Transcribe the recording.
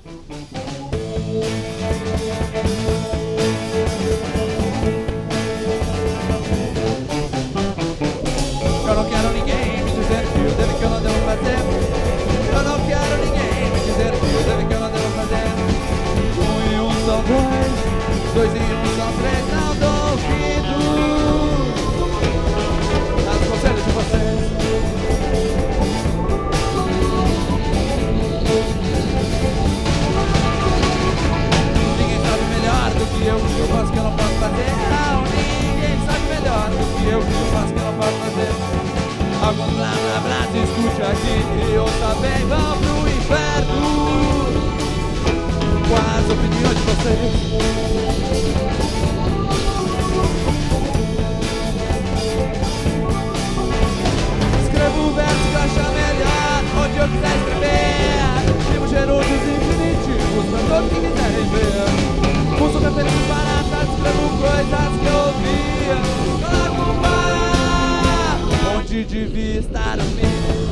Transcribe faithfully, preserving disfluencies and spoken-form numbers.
Eu não quero ninguém me dizer que eu devo, que eu não devo fazer. Eu não quero ninguém me dizer que eu devo, que eu não devo fazer. Um e um são dois, dois e um são três. Não duvido dos conselhos de vocês. Ninguém sabe melhor do que eu, que eu posso, que eu não posso fazer. Não, ninguém sabe melhor do que eu, que eu faço, que eu não posso fazer. Algum blá blá blá se escute aqui e ouça bem, vão pro inferno com as opiniões de vocês. Escreva o verso que eu achar melhor, onde eu quiser escrever. Rimos cheirosos e primitivos pra todos que quiserem ver. Uso referências baratas, escrevo coisas que eu ouvia. Coloco um bar onde devia estar o fim.